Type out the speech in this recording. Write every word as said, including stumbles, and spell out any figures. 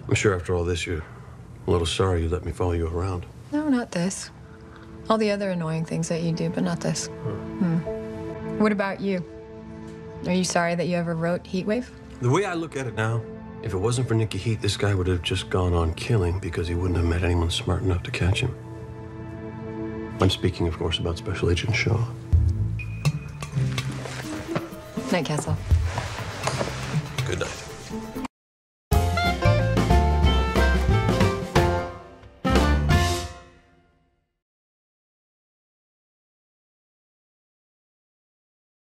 I'm sure after all this, you're a little sorry you let me follow you around. No, not this. All the other annoying things that you do, but not this. Hmm. What about you? Are you sorry that you ever wrote Heatwave? The way I look at it now, if it wasn't for Nikki Heat, this guy would have just gone on killing because he wouldn't have met anyone smart enough to catch him. I'm speaking, of course, about Special Agent Shaw. Night, Castle. Good night.